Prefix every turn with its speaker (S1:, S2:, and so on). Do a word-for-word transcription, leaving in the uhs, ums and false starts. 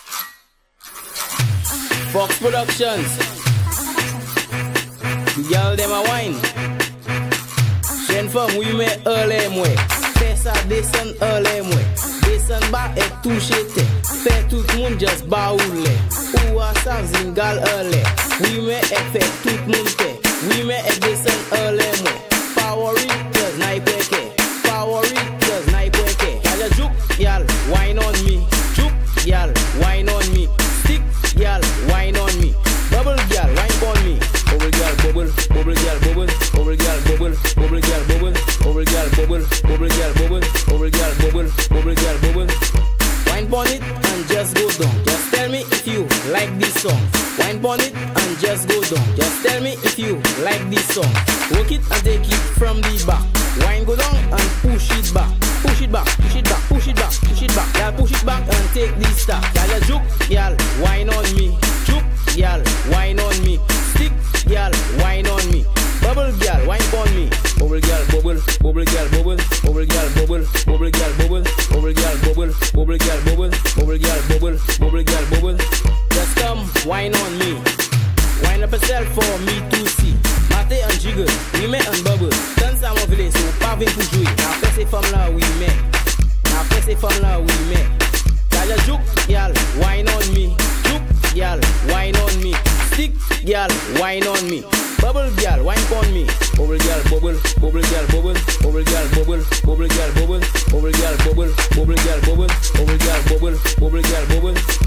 S1: Fox Productions. The girl them a wine. Shen femme oui mais early moi. Fais ça descend early moi. Descend bas et touche te. Fait tout le monde just baoule. Ou a sa Zingal early. Oui mais et fait tout le monde te. Oui mais et descend early moi. Power it just night weke. Power it just night weke. Gyal juke, gyal wine on me. Juke, gyal wine on me. Stick, gyal wine on me. Bubble gyal wine on me. Bubble gyal bubble, bubble gyal bubble, bubble gyal bubble, bubble gyal bubble, bubble gyal bubble, bubble gyal bubble, bubble gyal bubble, bubble gyal bubble. Wine on it and just go down. Just tell me if you like this song. Wine on it and just go down. Just tell me if you like this song. Work it and take it from the back. Wine go down and push it back. Push it back, push it back, push it back, push it back. Y'all push it back and take this step. Y'all juke, y'all wine on me. Juke, y'all wine on me. Stick, y'all wine on me. Bubble y'all wine on me. Bubble y'all bubble, bubble y'all bubble, bubble y'all bubble, bubble y'all bubble, bubble y'all bubble, bubble y'all bubble, bubble y'all bubble, bubble y'all bubble. Just come wine on me. Wine up yourself for me to see. Mate and jiggle, we met and bubble. Dance à mon village, so pas venu pour jouer. Now fais ces femmes là, oui mais. Now fais ces femmes là, oui mais. Gyal juke, gyal wine on me. Juke, gyal wine on me. Stick, gyal wine on me. Bubble gyal wine on me. Bubble gyal bubble, bubble gyal bubble, bubble gyal bubble, bubble gyal bubble, bubble gyal bubble, bubble gyal bubble, bubble gyal bubble, bubble gyal bubble.